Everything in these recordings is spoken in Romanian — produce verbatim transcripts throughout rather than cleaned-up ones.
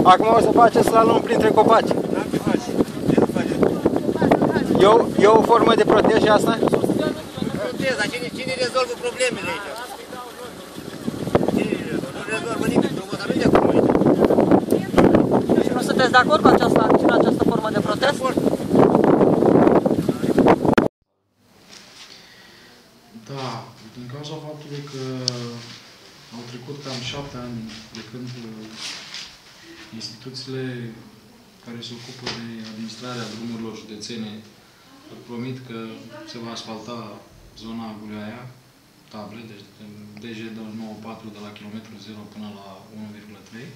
Acum o să faceți slalom printre copaci. Da, ce faci? Ce nu faci? E o, e o formă de protej asta? Protez, dar cine, cine rezolvă problemele aici? Cine rezolvă? Nu rezolvă nimic, promoția nu e de acum aici. Și nu sunteți de acord cu această acțiune, această formă de protest? Da, din cauza faptului că au trecut cam șapte ani de când instituțiile care se ocupă de administrarea drumurilor județene promit că se va asfalta zona Guleaia, table, deci D J două nouă patru de la kilometru zero până la unu virgulă trei.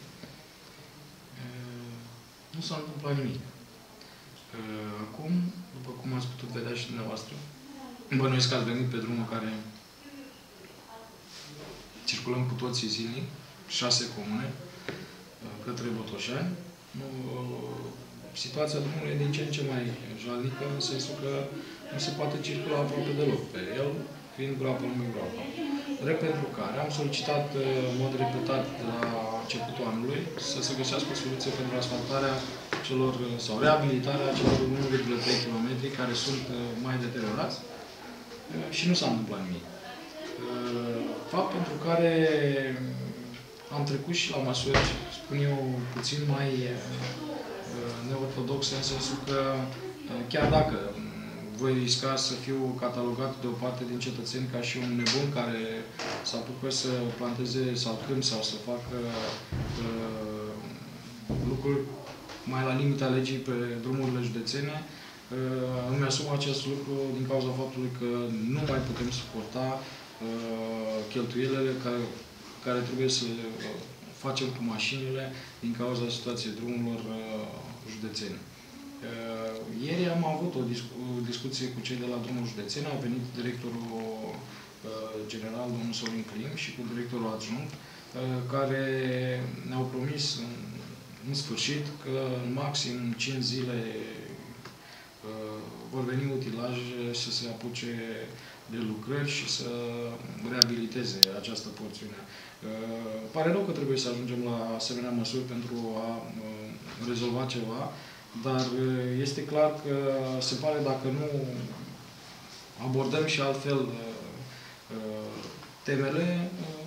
Nu s-a întâmplat nimic. Acum, după cum ați putut vedea și dumneavoastră, bănuiesc că ați venit pe drumul care circulăm cu toții zilnic, șase comune, către Botoșani. Situația drumului e din ce în ce mai jalnică, în sensul că nu se poate circula aproape deloc pe el, fiind groapă lângă groapă. Drept pentru care am solicitat în mod repetat de la începutul anului să se găsească o soluție pentru asfaltarea celor, sau reabilitarea celor unu virgulă trei kilometri care sunt mai deteriorați și nu s-a întâmplat nimic. Fapt pentru care am trecut și la măsuri, spun eu, puțin mai neortodoxe, în sensul că chiar dacă voi risca să fiu catalogat de o parte din cetățeni ca și un nebun care s-a apucat să planteze salcâmi sau să facă uh, lucruri mai la limita legii pe drumurile județene, uh, îmi asum acest lucru din cauza faptului că nu mai putem suporta uh, cheltuielile care, care trebuie să facem cu mașinile din cauza situației drumurilor uh, județene. Uh, ieri am avut o, discu o discuție cu cei de la drumul județen, a venit directorul uh, general, domnul Sorin Clim, și cu directorul adjunct, uh, care ne-au promis în, în sfârșit că în maxim cinci zile uh, vor veni utilaje să se apuce de lucrări și să reabiliteze această porțiune. Uh, pare rău că trebuie să ajungem la asemenea măsuri pentru a uh, rezolva ceva, dar este clar că se pare, dacă nu abordăm și altfel temele,